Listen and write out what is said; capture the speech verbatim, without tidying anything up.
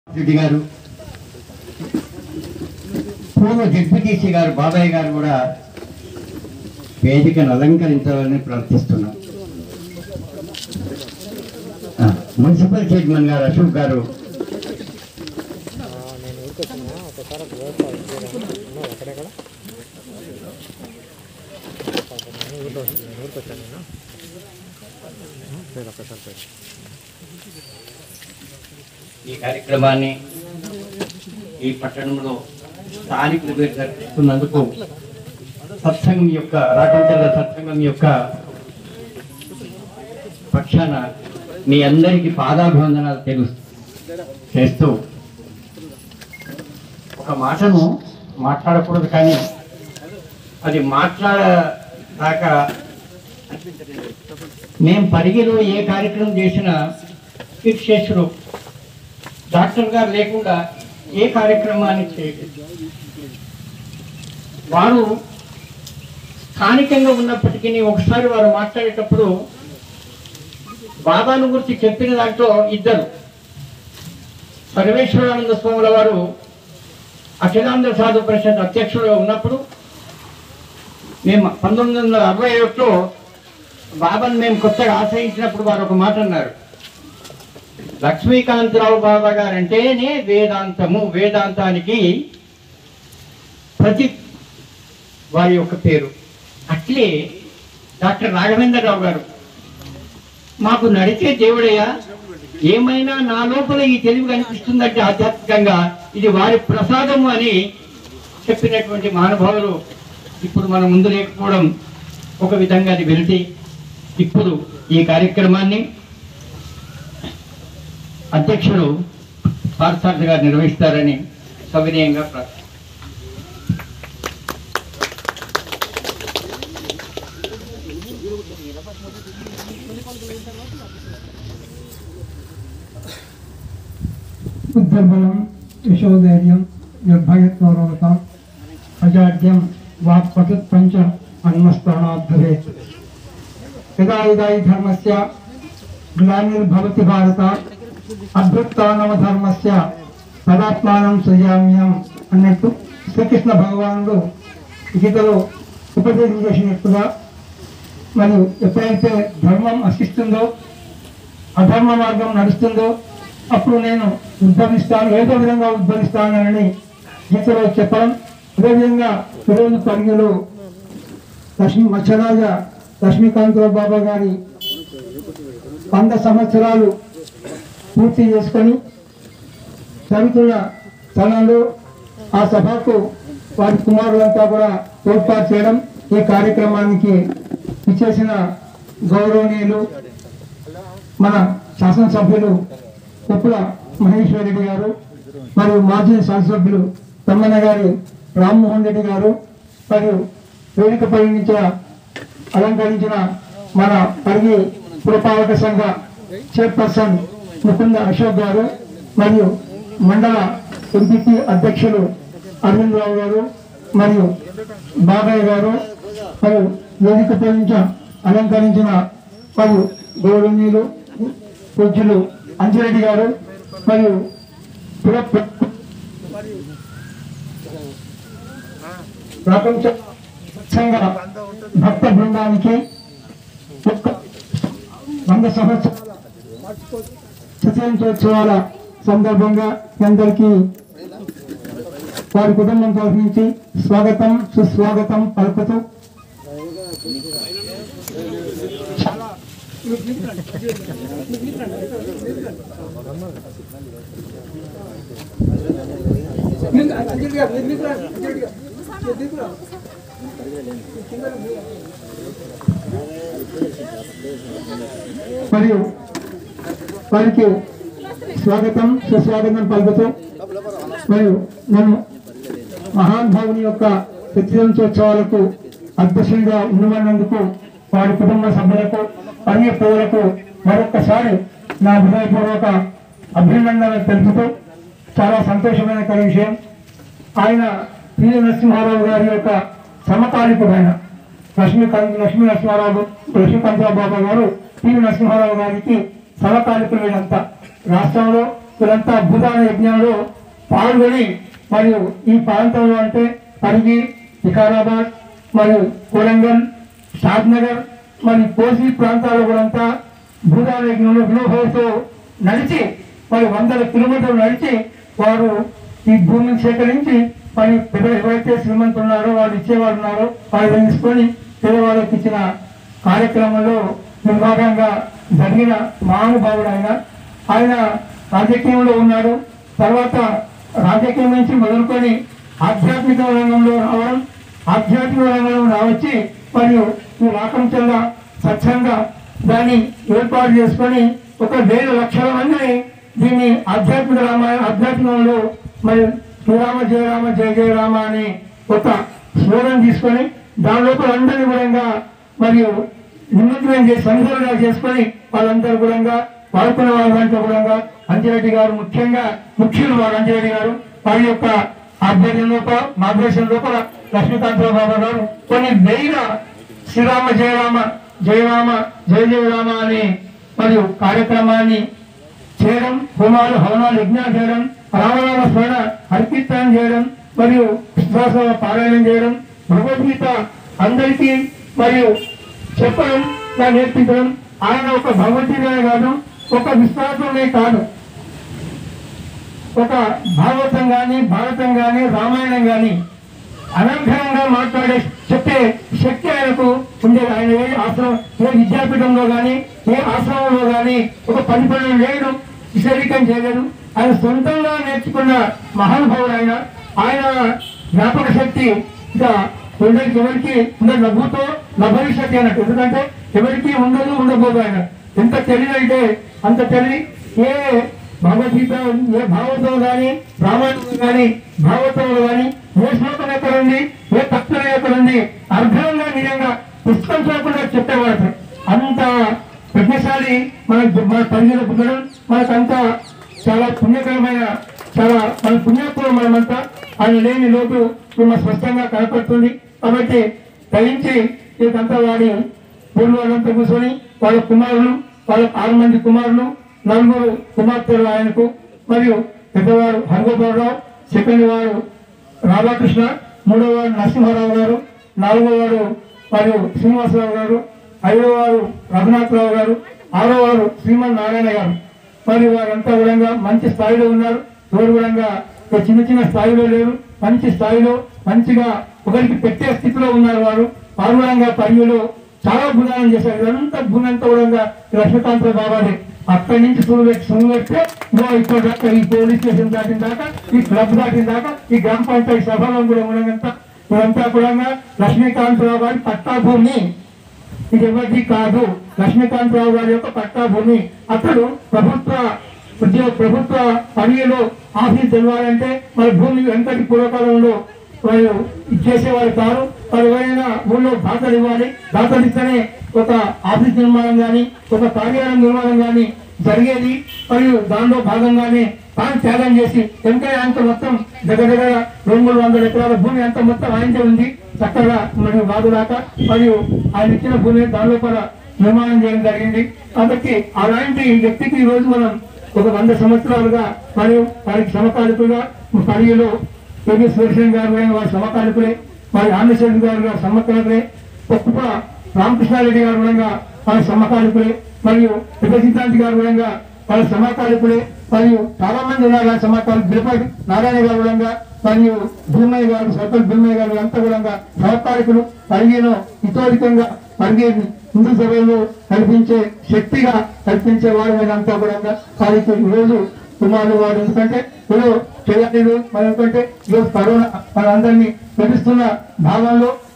రెడ్డి గారు, పూర్వ జడ్పీటీసీ గారు బాబాయ్ గారు కూడా వేదికను అలంకరించాలని ప్రార్థిస్తున్నాం. మున్సిపల్ చైర్మన్ గారు అశోక్ గారు, ఈ కార్యక్రమాన్ని ఈ పట్టణంలో స్థానికులు జరిపిస్తున్నందుకు సత్సంగం యొక్క రాకంచర్ల సత్సంగం యొక్క పక్షాన మీ అందరికీ పాదాభివందనాలు తెలుసు చేస్తూ ఒక మాటను మాట్లాడకూడదు, కానీ అది మాట్లాడదాక మేము పరిగిలో ఏ కార్యక్రమం చేసినా శీర్షేశ్వరు డాక్టర్ గారు లేకుండా ఏ కార్యక్రమాన్ని చేయలేదు. వారు స్థానికంగా ఉన్నప్పటికీ ఒకసారి వారు మాట్లాడేటప్పుడు బాబాను గురించి చెప్పిన దాంట్లో ఇద్దరు, సర్వేశ్వరానంద స్వాముల వారు అఖిలాంధ్ర సాధు పరిషత్ అధ్యక్షుడుగా ఉన్నప్పుడు మేము పంతొమ్మిది వందల అరవై ఒకటిలో బాబాను మేము కొత్తగా ఆశ్రయించినప్పుడు వారు ఒక మాట అన్నారు, లక్ష్మీకాంతరావు బాబా గారు అంటేనే వేదాంతము, వేదాంతానికి ప్రతి వారి యొక్క పేరు. అట్లే డాక్టర్ రాఘవేంద్రరావు గారు మాకు నడిచే దేవుడయ్యా, ఏమైనా నా లోపల ఈ తెలివి కనిపిస్తుందంటే ఆధ్యాత్మికంగా ఇది వారి ప్రసాదము అని చెప్పినటువంటి మహానుభావులు ఇప్పుడు మన ముందు లేకపోవడం ఒక విధంగా అది వెళ్తే, ఇప్పుడు ఈ కార్యక్రమాన్ని అధ్యక్షుడు పార్థసారథి గారు నిర్వహిస్తారని సవినయంగా ప్రార్థన. బుద్ధబలం యశోధైర్యం నిర్భయత్వరోగతం అజాడ్యం వాక్పటుత్ పంచ అన్మస్తరణాత్ భవేత్. యదా యదా హి ధర్మస్య గ్లానిర్భవతి భారత అభ్యుత్థానమ ధర్మస్య తదాత్మానం సృజామ్యం అన్నట్టు శ్రీకృష్ణ భగవానుడు గీతలో ఉపదేశం చేసినట్టుగా, మరియు ఎప్పుడైతే ధర్మం నశిస్తుందో, అధర్మ మార్గం నడుస్తుందో అప్పుడు నేను ఉద్భవిస్తాను, ఏదో విధంగా ఉద్భవిస్తానని గీతలో చెప్పడం. అదేవిధంగా ఈరోజు పరిగిలో లక్ష్మీ మత్స్యరాజ లక్ష్మీకాంతరావు బాబా గారి వంద సంవత్సరాలు పూర్తి చేసుకొని జరుగుతున్న స్థలంలో ఆ సభకు వారి కుమారులంతా కూడా తోడ్పాటు చేయడం, ఈ కార్యక్రమానికి ఇచ్చేసిన గౌరవనీయులు మన శాసనసభ్యులు కొప్పుల మహేశ్వర్ రెడ్డి గారు, మరియు మాజీ శాసనసభ్యులు తమ్మన్న గారి రామ్మోహన్ రెడ్డి గారు, మరియు వేదికపై నుంచి అలంకరించిన మన పరిగి పురపాలక సంఘ చైర్పర్సన్ ముకుంద అశోక్ గారు, మరియు మండల ఎంపీపీ అధ్యక్షులు అరవింద్ రావు గారు, మరియు బాబాయ్ గారు, మరియు వేదికపై నుంచి అలంకరించిన మరియు గౌరవనీయులు పూజ్యులు అంజిరెడ్డి గారు, మరియు ప్రపంచ సంఘ భక్త బృందానికి వంద సంవత్సరాల శతజయంత్యోత్సవాల సందర్భంగా అందరికీ వారి కుటుంబం తరఫు నుంచి స్వాగతం సుస్వాగతం పలుకుతూ మరియు వారికి స్వాగతం సుస్వాగతం పలుకుతూ, మరియు నన్ను మహానుభావుని యొక్క శతజయంత్యోత్సవాలకు అధ్యక్షునిగా ఉండమన్నందుకు వారి కుటుంబ సభ్యులకు పని పౌరులకు మరొక్కసారి నా హృదయపూర్వక అభినందనలు తెలుపుతూ, చాలా సంతోషమైన విషయం, ఆయన పి నరసింహారావు గారి యొక్క సమకాలికుడు. ఆయన లక్ష్మీకాంత్ లక్ష్మీ నరసింహారావు లక్ష్మీకాంతరావు బాబా గారు పి నరసింహారావు గారికి సమకాలికులు. వీళ్ళంతా రాష్ట్రంలో వీళ్ళంతా భూదాన యజ్ఞంలో పాల్గొని మరియు ఈ ప్రాంతంలో అంటే పరిగి, వికారాబాద్ మరియు కొడంగల్, షాద్నగర్ మరి కోసి ప్రాంతాల్లో కూడా భూదాన యజ్ఞంలో వినోభంతో నడిచి మరి వందల కిలోమీటర్లు నడిచి వారు ఈ భూమిని సేకరించి మరి పెద్ద ఎవరైతే శ్రీమంతులు ఉన్నారో వాళ్ళు ఇచ్చేవాళ్ళు ఉన్నారో వాళ్ళు తీసుకొని పేదవాళ్ళకి ఇచ్చిన కార్యక్రమంలో నిర్భాగంగా జరిగిన మహానుభావుడు ఆయన. ఆయన రాజకీయంలో ఉన్నారు. తర్వాత రాజకీయం నుంచి మొదలుకొని ఆధ్యాత్మిక రంగంలో రావడం, ఆధ్యాత్మిక రంగంలో రావచ్చి మరియు ఈ రాకంచల్లా స్వచ్ఛంగా దాన్ని ఏర్పాటు చేసుకొని ఒక వేల లక్షల మందిని దీన్ని ఆధ్యాత్మిక రామాయణ ఆధ్యాత్మికంలో మరి శ్రీరామ జయరామ జయ జయరామ అని ఒక స్లోగన్ తీసుకొని దాని లోపల అందరినీ కూడా మరియు నిమజ్జనం చేసి సంఘాలుగా చేసుకొని వాళ్ళందరూ కూడా పాల్గొన్న వాళ్ళంతా కూడా అంజిరెడ్డి గారు ముఖ్యంగా ముఖ్యులు వారు అంజిరెడ్డి గారు వారి యొక్క ఆధ్వర్యం లోపల మార్గదర్శనం లోపల లక్ష్మీకాంతరావు బాబా గారు కొన్ని వేల శ్రీరామ జయరామ జయరామ జయ జయరామ అనే మరియు కార్యక్రమాన్ని చేయడం, హోమాలు హవనాలు యజ్ఞాలు చేయడం, రామనామ స్మరణ హరికీర్తనం చేయడం మరియు విశ్వాస పారాయణం చేయడం, భగవద్గీత అందరికీ మరియు చెప్పడం నేర్పించడం. ఆయన ఒక భగవద్గీతనే కాదు, ఒక విశ్వాసమే కాదు, ఒక భాగవతం కానీ భారతం కానీ రామాయణం కానీ అనర్ఘంగా మాట్లాడే చెప్పే శక్తి ఆయనకు ఉండేది. ఆయన ఏ ఆశ్రమం ఏ విద్యాపీఠంలో కానీ ఏ ఆశ్రమంలో కానీ ఒక పని పనులు లేడు, విశరీకం చేయలేదు. ఆయన సొంతంగా నేర్చుకున్న మహానుభావుడు ఆయన. ఆయన జ్ఞాపక శక్తి ఇక ఉండేది ఎవరికి ఉండదు, నవ్వుతో నభవిష్యత్తు అన్నట్టు. ఎందుకంటే ఎవరికి ఉండదు ఉండబోదు. ఆయన ఎంత తెలివి అంటే అంత తెలివి. ఏ భగవద్గీత ఏ భాగవతం కానీ రామాయణం కానీ భాగవతంలో కానీ ఏ శ్లోకం ఎక్కడ ఉంది, ఏ తత్వం ఎక్కడ ఉంది అర్థంగా నిజంగా పుస్తకం చూడకుండా చెప్పేవాడు. అంత ప్రజ్ఞశాలి మన మన పరిధిలో పుట్టడం మనకంతా చాలా పుణ్యకరమైన చాలా మన పుణ్యాత్మలు మనమంతా. ఆయన లేని లోటు మన స్పష్టంగా కనపడుతుంది. కాబట్టి గ్రహించి ఇదంతా వాడి ఊళ్ళో వాళ్ళంతా కూర్చొని వాళ్ళ కుమారులు వాళ్ళ ఆరు మంది కుమారులు నలుగురు కుమార్తెలు ఆయనకు మరియు పెద్దవారు హరిగోపాలరావు, సెకండ్ వారు రాధాకృష్ణ, మూడో వారు నరసింహారావు గారు, నాలుగో వారు మరియు శ్రీనివాసరావు గారు, ఐదో వారు రఘునాథరావు గారు, ఆరో వారు శ్రీమన్ నారాయణ గారు. మరి వారంతా కూడా మంచి స్థాయిలో ఉన్నారు. ఎవరు కూడా చిన్న చిన్న స్థాయిలో లేరు, మంచి స్థాయిలో మంచిగా ఒకరికి పెట్టే స్థితిలో ఉన్నారు. వారు పాల్గొనంగా పరిధిలో చాలా గుణాలను చేశారు. ఇదంతా గుణంతా కూడా లక్ష్మీకాంతరావు బాబాదే. అక్కడి నుంచి సులు పెట్టి సులు పెడితే ఇక్కడ దాకా ఈ పోలీస్ స్టేషన్ దాటిన దాకా ఈ క్లబ్ దాటిన దాకా ఈ గ్రామ పంచాయతీ సభలో కూడా ఉండడంతా ఇదంతా కూడా లక్ష్మీకాంతరావు గారి పట్టా భూమి. ఇది ఎవరిది కాదు, లక్ష్మీకాంతరావు గారి యొక్క పట్టా భూమి. అతడు ప్రభుత్వ ఉద్యోగ ప్రభుత్వ పనిలో ఆఫీస్ తెలవాలంటే మన భూమి వెంకటి పూర్వకాలంలో వాళ్ళు చేసేవారు కాదు. వాళ్ళు ఎవరైనా ఊళ్ళో దాతలు ఇవ్వాలి, దాతలు ఇస్తేనే ఒక ఆఫీస్ నిర్మాణం కానీ ఒక కార్యాలయం నిర్మాణం కానీ జరిగేది. మరియు దానిలో భాగంగానే తాను త్యాగం చేసి వెంకయ్య అంత మొత్తం దగ్గర దగ్గర రెండు మూడు వందల ఎకరాల భూమి అంత మొత్తం ఆయనకే ఉంది చక్కగా మరియు బాగులాక. మరియు ఆయన ఇచ్చిన భూమి దాని లోపల నిర్మాణం చేయడం జరిగింది. కాబట్టి అలాంటి వ్యక్తికి ఈ రోజు మనం ఒక వంద సంవత్సరాలుగా మరియు వారికి సమకాలికులుగా పరిధిలో కేబీ సురేషన్ గారు వారి సమకాలికులే, మరి ఆంధ్రశేఖర్ గారు గారు సమకాలికులే, ఒక్క రామకృష్ణారెడ్డి గారు కూడా వారి సమకాలికులే, మరియు విభజితాంతి గారు కూడా వారి సమకాలికులే, మరియు చాలా మంది ఉన్నారు సమకాలిక బిలపతి నారాయణ గారు కూడా మరియు భూమయ్య గారు సర్పల్ భూమయ్య గారు అంతా కూడా సమకాలికులు. పరిగిలో ఇతోధికంగా పరిగి హిందూ సభలో కల్పించే శక్తిగా కల్పించే వారు మీరంతా కూడా వారికి ఈరోజు కుమారులు వాడు. ఎందుకంటే ఇప్పుడు చేయాలి మరి ఎందుకంటే ఈరోజు కరోనా మనందరినీ తెలుస్తున్న భాగంలో